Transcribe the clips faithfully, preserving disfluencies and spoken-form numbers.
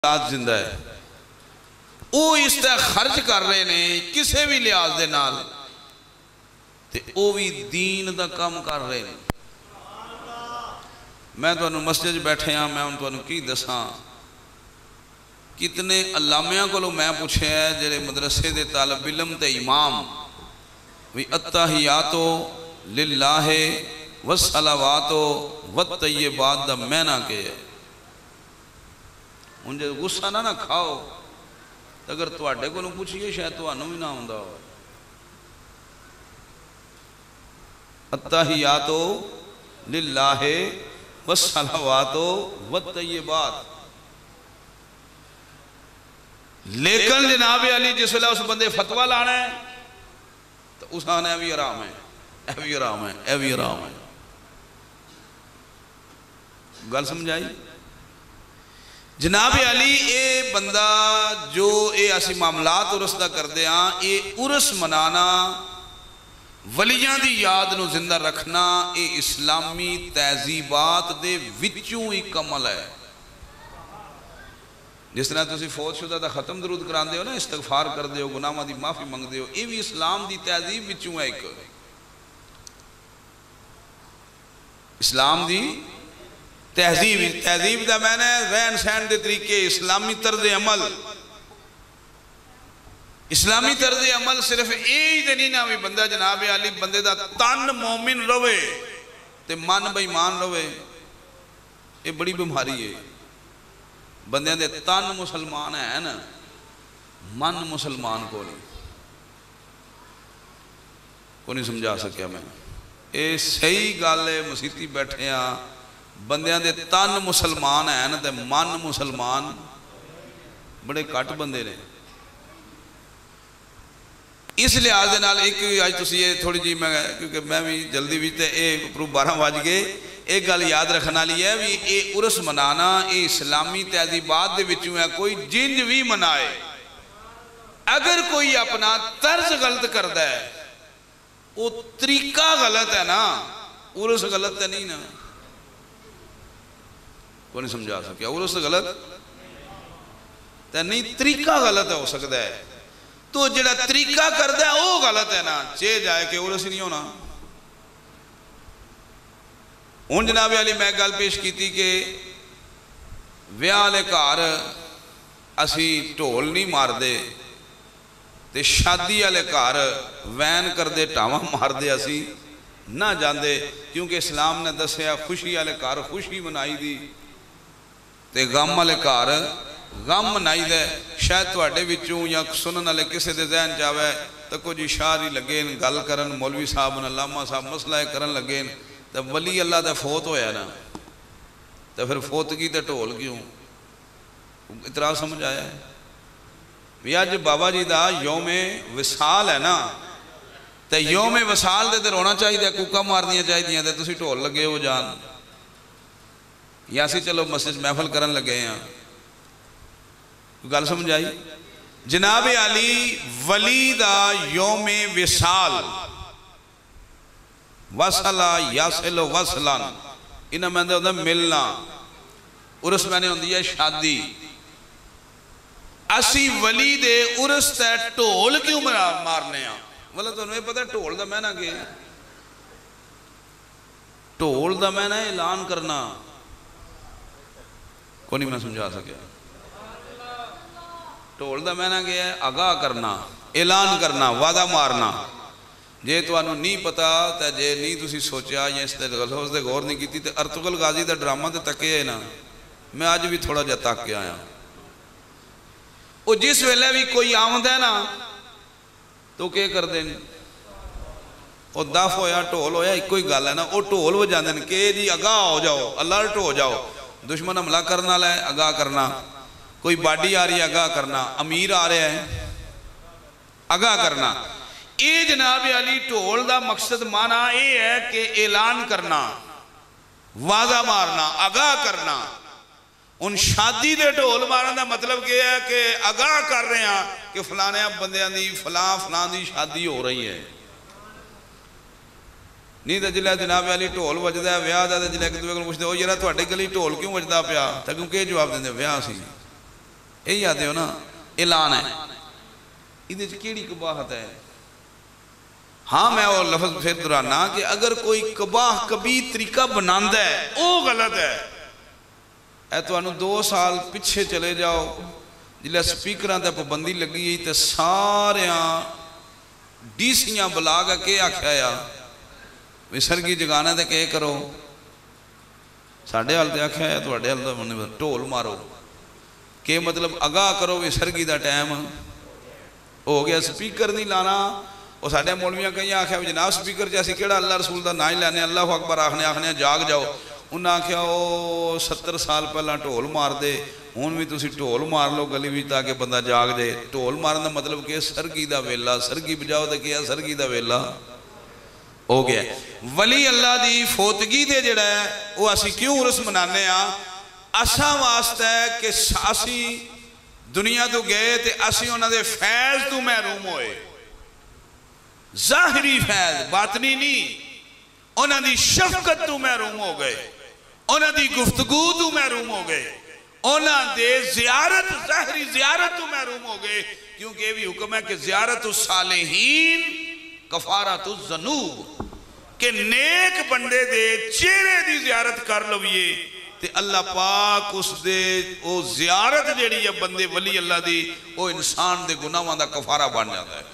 اولاد زندہ ہے وہ اس طرح خرچ کر رہے ہیں کسے بھی لحاظ دے نال تے وہ بھی دین دا کام کر رہے ہیں. میں تو انہوں مسجد بیٹھے ہاں میں انہوں تو کی دساں کتنے علامیاں کو لو میں پوچھے ہیں جرے مدرسے دے طالب علم تے امام وی التحیاتو للہ والصلواتو والطیبات دا مینا کے انجھے غصہ نہ نہ کھاؤ اگر تو آڈے کو نہ پوچھئے شاید تو آنو بھی نہ ہوندہ ہو. التحیاتو للہ والصلواتو والطیبات. لیکن جناب علی جس ویلے اس بندے فتوہ لانا ہے تو اس آنے اے بھی حرام ہے اے بھی حرام ہے اے بھی حرام ہے. گل سمجھائی جناب علی اے بندہ جو اے ایسی معاملات عرس دا کر دے ہاں اے عرس منانا ولیاں دی یاد نو زندہ رکھنا اے اسلامی تہذیبات دے وچوں ایک عمل ہے. جس طرح تسی فوت شدہ دا ختم درود کران دے ہو نا استغفار کر دے ہو گناہاں دی معافی منگ دے ہو اے بھی اسلام دی تہذیب وچوں ہے. ایک اسلام دی تہذیب تہذیب دا میں نے رہن سہن دے طریقے اسلامی طرز عمل اسلامی طرز عمل صرف ایج دے نہیں نا بھی بندہ جناب علی بندے دا تن مومن روے تے من بے ایمان روے یہ بڑی بیماری ہے. بندے دے تن مسلمان ہے نا من مسلمان کو نہیں کو نہیں سمجھا سکیا میں. اے صحیح گالے مسیحی بیٹھے ہیں بندیاں دے تن مسلمان ہیں نا تے من مسلمان بڑے کٹ بندے نے. اس لحاظ دے نال ایک آج تسی یہ تھوڑی جی میں کیونکہ میں بھی جلدی بھی تے اے پرو بارہ باج گئے ایک گل یاد رکھنا لی ہے بھی اے عرس منانا اے اسلامی تہذیبات دے وچوں ہے. کوئی جنج بھی منائے اگر کوئی اپنا طرز غلط کردا ہے وہ طریقہ غلط ہے نا عرس غلط ہے نہیں نا کو نہیں سمجھا سکیا. عرس غلط تے نہیں طریقہ غلط ہو سکتا ہے تو جڑا طریقہ کردہ ہے وہ غلط ہے نا چے جائے کہ عرس نہیں ہونا. ان جناب علی میں گل پیش کی تھی کہ ویاہ لے کار اسی ٹول نہیں مار دے تے شادی والے کار وین کر دے ٹاواں مار دے اسی نہ جان دے کیونکہ اسلام نے دسیا خوشی والے کار خوشی منائی دی تے غم والے کار غم منائی دے. شاید تواڈے وچوں یا سنن والے کسے دے ذہن چاوے تو کچھ اشاری لگے گل کرن مولوی صاحب علامہ صاحب مسئلہ کرن لگے تو ولی اللہ دا فوت ہویا نا تو پھر فوتگی تے ٹول کیوں اترا سمجھ آیا ہے. آج بابا جی دا یوم وصال ہے نا تے یوم وصال دے تے رونا چاہیے کوکا مارنیاں چاہیے تے تسی ٹول لگے ہو جان یا سی چلو مسجد محفل کرن لگے ہیں گل سمجھ آئی. جناب علی ولی دا یوم وصال وصلہ یاسلو وصلان انہاں میں دے ہوندہ ملنا عرس میں نے ہوندی ہے شادی. اسی ولی دے عرس تے ٹول کیوں مارنے ہیں والا تو انہیں پتہ ہے ٹول دا میں نہ گئے ٹول دا میں نہ اعلان کرنا کو نہیں میں سمجھا سکیا. ٹول دا میں نہ گیا ہے آگاہ کرنا اعلان کرنا وعدہ مارنا. جے تو انہوں نہیں پتا تے جے نہیں تسی سوچیا یا اس تے غور نہیں کیتی تے ارطغرل غازی دا ڈرامہ تے تکے ہے نا میں آج بھی تھوڑا جا تک کے آیا. وہ جس ویلے بھی کوئی آمد ہے نا تو کیا کر دیں وہ دف ہویا ٹول ہویا ایک کوئی گل ہے نا وہ ٹول ہو جاندے ہیں کہ جی آگاہ ہو جاؤ الرٹ ہو جاؤ. دشمن حملہ کرنا لائے آگاہ کرنا کوئی باڈی آ رہی ہے آگاہ کرنا امیر آ رہے ہیں آگاہ کرنا. اے جناب علی ٹول دا مقصد مانا اے ہے کہ اعلان کرنا وعدہ مارنا آگاہ کرنا. ان شادی دے ٹول مارن دا مطلب کیا ہے کہ آگاہ کر رہے ہیں کہ فلانے بندیاں دی فلان فلان دی شادی ہو رہی ہے. نہیں تو جلے جناب علی ٹول وجدا ہے ویاہ دا تے جلے ایک دوسرے کو پوچھدے او یارا تواڈے گلی ٹول کیوں وجدا پیا تے کیوں کہ جواب دیندے ویاہ سی यही आते हो ना ऐलान है, इहदे च केड़ी कबाहत है। हाँ मैं वो लफ्ज़ फिर दोहराना कि अगर कोई कबाह कभी तरीका बनांदा है वो गलत है। ऐ तुहानू दो साल पिछे चले जाओ जिल्लै स्पीकरां ते पाबंदी लगी गई तो सारियां डीसियां बुला के आख्या या विसरगी जगाना तो के करो, साढ़े हाल तो आख्या है तुहाडे हाल तो ढोल मारो, के मतलब अगाह करो विसरगी का टाइम हो गया, स्पीकर नहीं लाना। वो साढ़े मौलवियां कई आख्या भी जनाब स्पीकर च असीं किहड़ा अल्लाह रसूल का ना ही लैने, अल्लाह अकबर आखने आखने जाग जाओ। उन्हें आख्या वो सत्तर साल पहला ढोल मार दे, हुण भी तुसीं ढोल मार लो गली में ताकि बंदा जाग जाए। ढोल मारन का मतलब कि सरगी का वेला, सरगी बजाओ तो क्या सरगी का वेला हो गया। वली अल्लाह की फोतगी दे जिहड़ा है वो असीं क्यों उर्स मनाने आ, असां वास्ते है कि असीं दुनिया तो गए तो असीं उन्हां दे फैज़ तो महरूम होए, ज़ाहिरी फैज़ बातनी नहीं, उन्हां दी शफकत तो महरूम हो गए, उन्हां दी गुफ्तगू तो महरूम हो गए, उन्हां दे ज़ियारत ज़ाहिरी ज़ियारत तो महरूम हो गए। क्योंकि ये भी हुक्म है कि ज़ियारत सालिहीन कफारत ज़नूब, कि नेक बंदे दे चेहरे दी ज़ियारत कर लवीए ते अल्लाह पाक उस दे वो ज़ियारत जेड़ी है बंदे वली अल्लाह दी वो इंसान दे गुनाहां दा कफारा बन जाता है।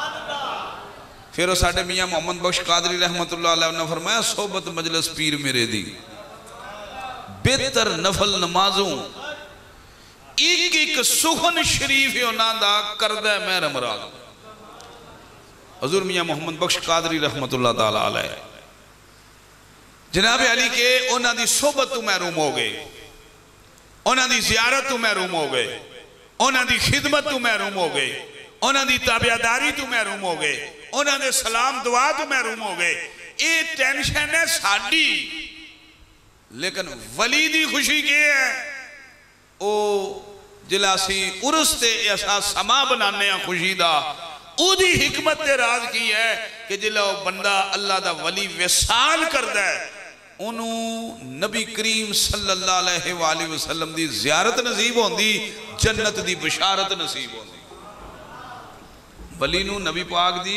फिर वो साडे मियाँ मोहम्मद बख्श कादरी रहमतुल्लाह अलैह ने फरमाया सोबत मजलिस पीर मेरे दी बेहतर नफल नमाजों एक एक सुखन शरीफ उन्हां दा करदा मैं रमराज। हजूर मियाँ मोहम्मद बख्श कादरी रहमतुल्लाह ताला अलैह जनाब अली के उन्हां दी सोबत तो महरूम हो गए, उन्हां दी ज़ियारत तो महरूम हो गए, उन्हां दी खिदमत तो महरूम हो गए, उन्हां दी ताबियादारी तो महरूम हो गए, उन्हां दे सलाम दुआ तो महरूम हो गए। ये टेंशन है साडी, लेकिन वली दी खुशी के है ओ जिला असी उर्स ते ऐसा समा बनाने आ खुशी दा, उदी हिकमत ते राज की है कि जिला वो बंदा अल्लाह दा वली विसाल करदा है उन्होंने नबी करीम सल्लल्लाहु अलैहि वसल्लम दी ज़ियारत नसीब होंदी, जन्नत दी बशारत नसीब होंदी। वली नू नबी पाक दी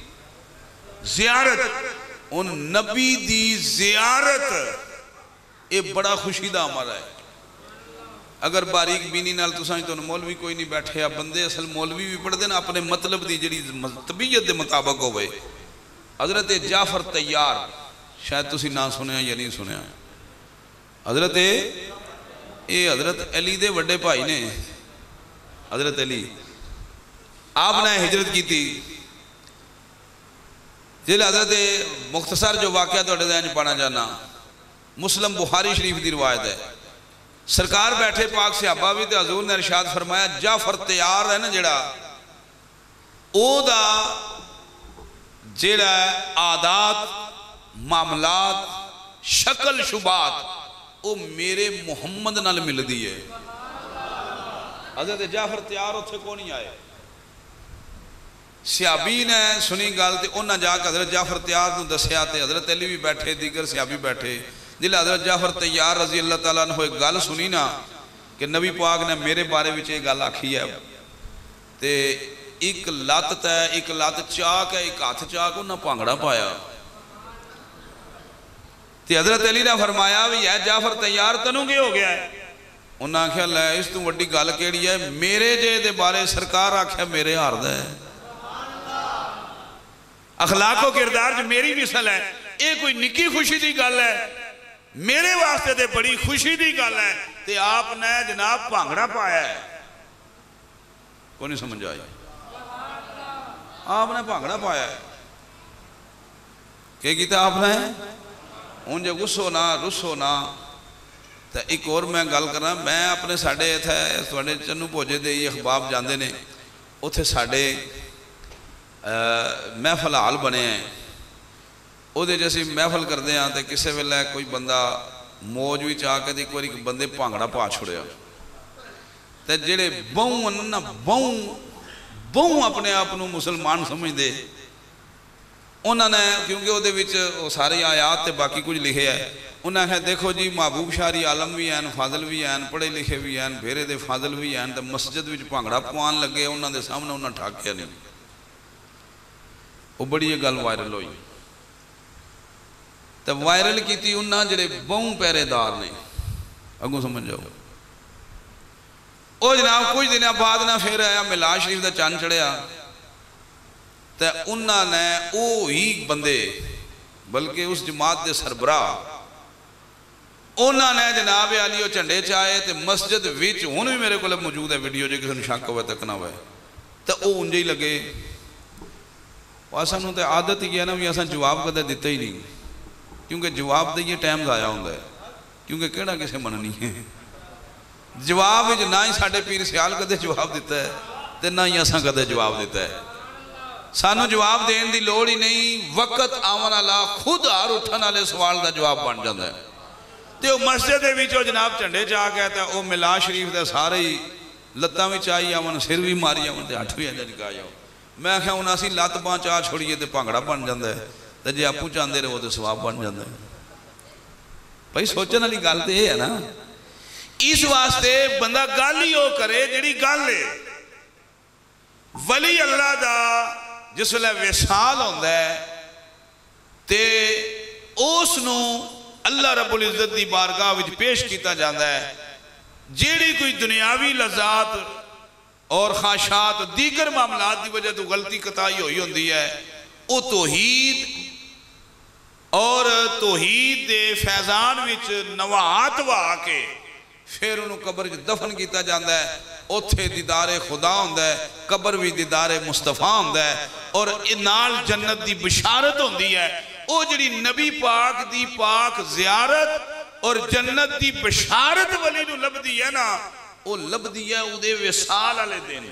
ज़ियारत, उन नबी दी ज़ियारत ये बड़ा खुशी दा अमल है। अगर बारीक बीनी नाल तुसां तो मौलवी कोई नहीं बैठे आ, बंदे असल मौलवी भी पढ़ते ना अपने मतलब की जिहड़ी तबीयत के मुताबिक होवे। हज़रत जाफर तैयार शायद तुसी ना सुनिया या नहीं सुनिया, हज़रत ये हज़रत अली दे वड्डे भाई ने, हज़रत अली आपने हिजरत की थी। जिले हज़रत मुख्तसर जो वाक़या तुहाडे ज़हन च पाना चाहना, मुस्लिम बुखारी शरीफ की रिवायत है। सरकार बैठे पाक सहाबा भी तो हजूर ने इरशाद फरमाया जाफर तैयार है ना जेड़ा ओदा जेड़ा आदात मामलात शक्ल शुबात वो मेरे मुहम्मद नाल मिलती है। हज़रत जाफर तैयार उत्थे को नहीं आए, सियाबी ने सुनी गल तो उन्हें जाके हज़रत जाफर तैयार नूं दस्या ते हज़रत अली भी बैठे, दीगर सियाबी बैठे। जिले हज़रत जाफर तैयार रजी अल्लाह तआला अन्हु एक गल सुनी ना कि नबी पाक ने मेरे बारे में ये गल आखी है, तो एक लत्त तय एक लत्त चाक है एक हथ चाक उन्हें भांगड़ा पाया। तो हज़रत अली ने फरमाया भी है जाफर तैयार तेनू की हो गया है? उन्हें आख्या लै इस तू वड्डी गल केड़ी है, मेरे जे दे बारे सरकार आख्या मेरे हार दा है, अखलाको किरदार च मेरी मिसल है, ये कोई निक्की खुशी की गल है, मेरे वास्ते तो बड़ी खुशी की गल है। तो आपने जनाब भांगड़ा पाया है, को नहीं समझ आई? आपने भांगड़ा पाया है, क्या किया आपने? हूँ जो गुस्सो ना रुस्सो ना। तो एक और मैं गल करा, मैं अपने साढ़े इतने थोड़े चन्नू भोजे दे अखबाब जाते ने, उत्थे साढ़े महफल हाल बने हैं, ਉਹਦੇ 'ਚ ਅਸੀਂ महफल करते हाँ तो किसी वेले कोई बंदा मौज भी आ के एक बार बंदे भांगड़ा पा छुड़िया, तो जेड़े बहु ना बहु बहु अपने आप को मुसलमान समझते उन्होंने, क्योंकि वो सारी आयात तो बाकी कुछ लिखे है, انہیں کہا دیکھو جی محبوب شاری عالم بھی ہیں فاضل بھی ہیں پڑھے لکھے بھی ہیں بھیرے دے فاضل بھی ہیں تو مسجد وچ بھانگڑا پوان لگے انہوں دے سامنے انہوں نے ٹھاکیا نہیں وہ بڑی یہ گل وائرل ہوئی تو وائرل کی تھی انہوں جڑے بہوں پہرے دار نے اگوں سمجھ جاؤ او جناب کچھ دنیا بعد نہ پھر آیا میلاد شریف دا چاند چڑھیا تو انہوں نے او ہی بندے بلکہ اس جماعت دے سربراہ انہوں نے جناب علی وہ جھنڈے چاہے تو مسجد وچ ہن بھی میرے کو موجود ہے ویڈیو جو کسی نے شک ہوئے تک نہ ہوئے تو وہ انجے ہی لگے اساں نوں تے عادت ہی ہے نا بھی اساں جواب کدے دیتا ہی نہیں کیونکہ جواب دئیے ٹائم ضائع ہوتا ہے کیونکہ کیڑا کسے مننی ہے جواب وچ نہ ہی ساڈے پیر سیال کدے جواب دیتا ہے تے نہ ہی اساں کدے جواب دیتا ہے سانو جواب دین دی لوڑ ہی نہیں وقت آون والا خود ہار اٹھن والے سوال دا جواب بن جاندا ہے تے او مسجد دے وچ جناب جھنڈے چا کہتا ہے او میلاد شریف دے سارے ہی لتاں وچ آئی آون سر بھی ماری آون تے ہٹھ بھی اندر نکا جاؤ میں کہا انہاں اسی لت باں چا چھوڑیے تے بھانگڑا بن جاندا ہے تے جے آپو چاندے رہو تے ثواب بن جاندا ہے بھائی سوچن والی گل تے یہ ہے نا اس واسطے بندہ گل ہی وہ کرے جڑی گل ہے ولی اللہ دا جس ویلے وصال ہوندا ہے تے اس نو اللہ رب العزت دی بارگاہ وچ پیش کیتا جاندا ہے جیڑی کوئی دنیاوی لذات اور خواہشات دیگر معاملات دی وجہ تو غلطی قطعی ہوئی ہوندی ہے او توحید اور توحید دے فیضان وچ نوات وا کے پھر انہوں قبر دفن کیتا جاندا ہے اوتھے دیدار خدا ہوندا ہے قبر بھی دیدار مصطفیٰ ہوندا ہے اور نال جنت دی بشارت ہوندی ہے او جڑی نبی پاک دی پاک زیارت اور جنت دی بشارت ولی نو لبدی ہے نا او لبدی ہے او دے وصال والے دن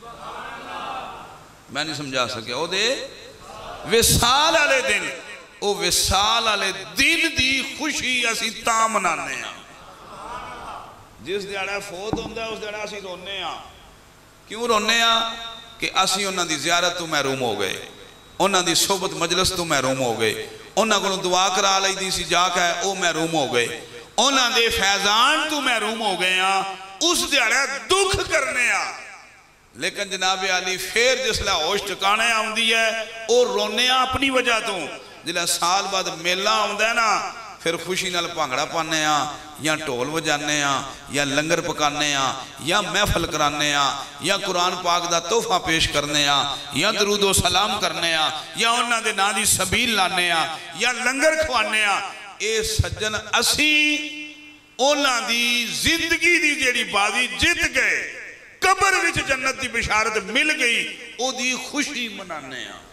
میں نہیں سمجھا سکیا او دے وصال والے دن او وصال والے دن دی خوشی اسی تاں منانے ہیں جس دیڑا فوت ہوندہ ہے اس دیڑا اسی رونے ہاں کیوں رونے ہاں کہ اسی انہاں دی زیارت تو محروم ہو گئے انہاں دی صحبت مجلس تو محروم ہو گئے انہاں کو دعا کرا لئی دی سی جا کا ہے او محروم ہو گئے انہاں دے فیضان تو محروم ہو گئے ہاں اس دیڑا دکھ کرنے ہاں لیکن جناب علی پھر جس لئے ہوش ٹکانے آمدی ہے او رونے ہاں اپنی وجہ تو جلہ سال بعد میلہ آمدہ ہے نا پھر خوشی نال بھانگڑا پانے ہاں یا ٹول وجانے ہاں یا لنگر پکانے ہاں یا محفل کرانے ہاں یا قرآن پاک دا تحفہ پیش کرنے ہاں یا درود و سلام کرنے ہاں یا انہاں دے نا دی سبیل لانے ہاں یا لنگر کھوانے ہاں اے سجن اسی انہاں دی زندگی دی جیڑی بازی جت گئے قبر وچ جنت دی بشارت مل گئی او دی خوشی منانے ہاں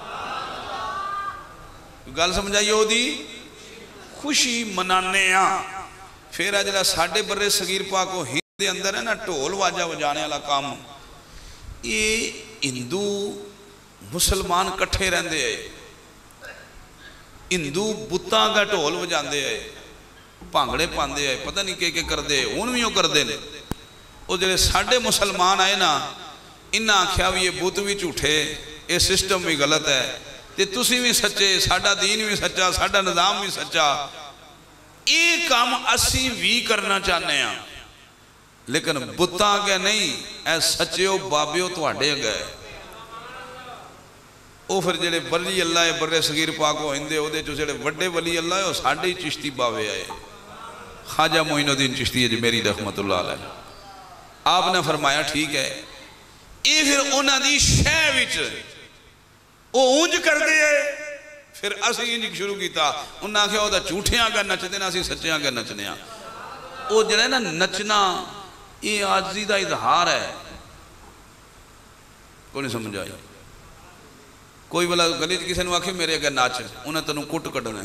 گل سمجھائیے او دی خوشی منانے ہاں پھر اجلا ساڑھے برے صغیر پاک کو ہندے اندر ہے نا ٹول واجہ وجانے والا کام یہ ہندو مسلمان کٹھے رہندے ہیں ہندو بتاں کا ٹول وجاندے ہیں بھانگڑے پاندے ہیں پتہ نہیں کہ کہ کر دے ان بھی وہ کر دے وہ جلے ساڑھے مسلمان آئے نا انہاں آکھیا بھی یہ بت بھی جھوٹے یہ سسٹم بھی غلط ہے تے تسی بھی سچے ساڑھا دین بھی سچا ساڑھا نظام بھی سچا ایک کام اسی بھی کرنا چاہنے ہیں لیکن بتاں کے نہیں اے سچے ہو بابے ہو تو آڑے گئے او پھر جڑے ولی اللہ ہے برے صغیر پاک ہو ہندے ہو دے جو جڑے وڈے ولی اللہ ہے وہ ساڑھے ہی چشتی باوے آئے خواجہ معین الدین چشتی ہے جو میری رحمت اللہ علیہ آپ نے فرمایا ٹھیک ہے اے پھر انہاں دی شے وچ وہ اونج کر دے پھر اسی انج شروع کیتا انہاں کہا ہوتا جھوٹے آگا نچ دینا اسی سچے آگا نچنے آ وہ جڑے نا نچنا یہ عاجزی دا اظہار ہے کوئی نہیں سمجھ آئی کوئی بلا گلی کسی نے آکھے میرے اگر ناچ انہیں تنوں کٹ کٹنے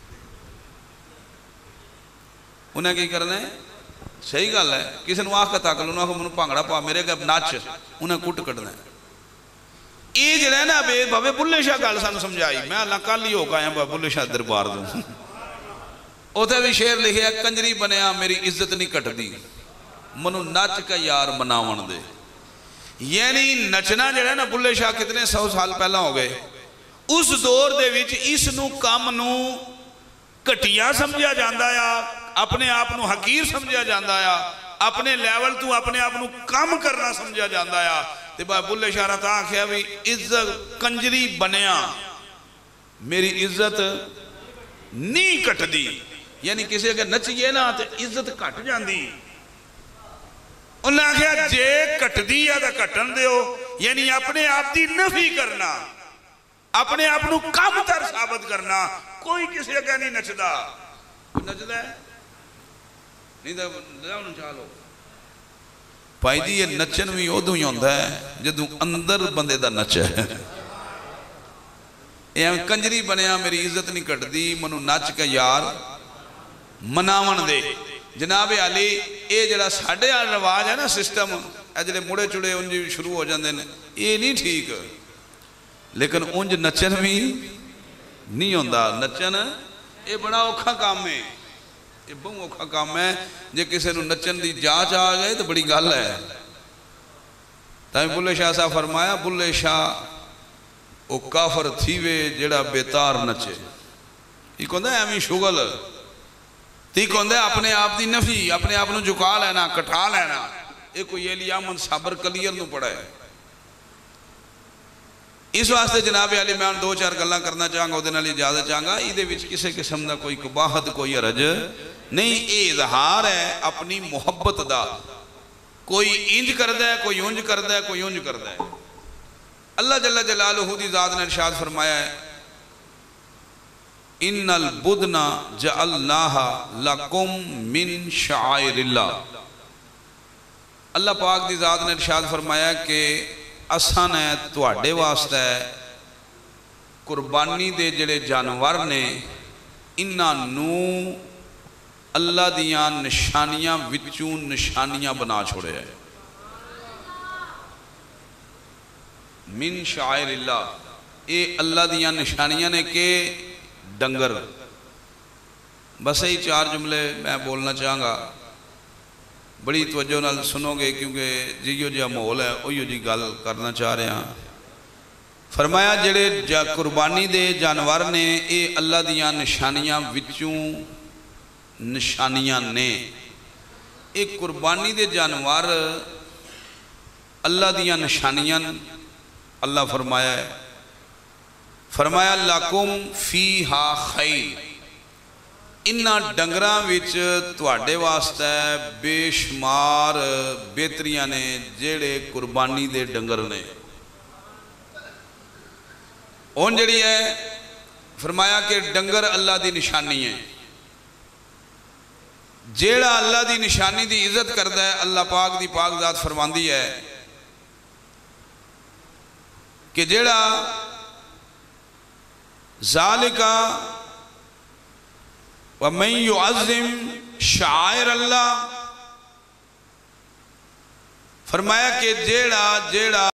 انہیں کی کرنے صحیح گل ہے کسی نے آکھ کا تاکل انہیں آکھے منہ پانگڑا پا میرے اگر ناچ انہیں کٹ کٹنے یہ جو رہنا بے بابے بلے شاہ گال سانو سمجھائی میں اللہ کال ہی ہو گا یا بلے شاہ دربار دوں اوتے بھی شیر لکھے کنجری بنیا میری عزت نہیں کٹ دی منو نچ کا یار مناون دے یعنی نچنا جو رہنا بلے شاہ کتنے سو سال پہلا ہو گئے اس دور دے وچ اس نو کام نو घटिया समझिया जाता आ, अपने आप को हकीर समझिया जाता आ, अपने लैवल तो अपने आप को कम करना समझिया जाता आ। तो बा बुल्ले शाह ने आख्या भी इज्जत कंजरी बनया मेरी इज्जत नहीं घटदी, यानी किसी अगर नचिए ना तो इज्जत घट जाती। उन्हें आख्या जे घटदी है तो घटन दो, यानी अपने आप की नफी करना, अपने आप को कम तर साबित करना। कोई किसी अगर नहीं नचदा, नचदा है नहीं तो चालो भाई जी। ये नचन भी उदों ही होता है जदों अंदर बंदे का नच है। एवं कंजरी बनया मेरी इज्जत नहीं घटती, मनु नच के यार मनावन दे। जनाब अली ये जरा साढ़े रिवाज है ना सिस्टम, जो मुड़े चुड़े उंज शुरू हो जाते हैं, ये नहीं ठीक। लेकिन उंज नचन भी नहीं होता। नचन ये बड़ा औखा काम है, ये बहुत औखा काम है। जे किसी को नचन की जांच आ गए तो बड़ी गल है। तभी बुल्ले शाह साहब फरमाया, बुल्ले शाह वो काफर थीवे जेड़ा बेतार नचे। एक होंदा एवं शुगल, ठीक होंदा अपने आप की नफी, अपने आप को झुका लेना, कटा लेना। ये कोई एली अहमद साबर कलीयर नूं पढ़ा है। इस वास्ते जनाब अली मैं दो चार गल्लां करना चाहांगा, उहदे नाल इजाजत चाहांगा। इहदे विच किसी किस्म का कोई कबाहत कोई हरज नहीं, ये इजहार है अपनी मुहब्बत का। कोई इंज करदा है, कोई उंज करदा है, कोई उंज करदा है। अल्लाह जल्ला जलालुहु दी ज़ात ने इरशाद फरमाया है, इन्नल बुदना जअलनाहा लकुम मिन शाइरिल्लाह। अल्लाह पाक दी ज़ात ने इरशाद फरमाया कि असां ने तुहाडे वास्ते कुर्बानी दे जिहड़े जानवर ने इन्हां नूं अल्लाह दियां निशानियां विचों निशानियां बना छोड़े है। मिन शाइरिल्लाह, ये अल्लाह दियां निशानियां ने के डंगर। बस यही चार जुमले मैं बोलना चाहूँगा, बड़ी तवज्जो नाल सुनोगे क्योंकि जियो जिहा माहौल है उहियो जी गल करना चाह रहे हैं। फरमाया जेड़े जा कुर्बानी दे जानवर ने ये अल्लाह दियां निशानियां विचों निशानियां ने। एक कुर्बानी दे जानवर अल्लाह दियां निशानियां अल्लाह फरमाया है। फरमाया लकुम फीहा खैर, इन्हां डंगरां विच तुहाडे वास्ते बेशुमार बेहतरियां ने जेड़े कुर्बानी दे डंगर ने। हुण जिहड़ी है फरमाया कि डंगर अल्लाह दी निशानी है। जेड़ा अल्लाह दी निशानी दी इज्जत करता है, अल्लाह पाक दी पाक ज़ात फरमांदी है कि जेड़ा ज़ालिका व मन युअज़्ज़िम शाइर अल्लाह, फरमाया कि जेड़ा जेड़ा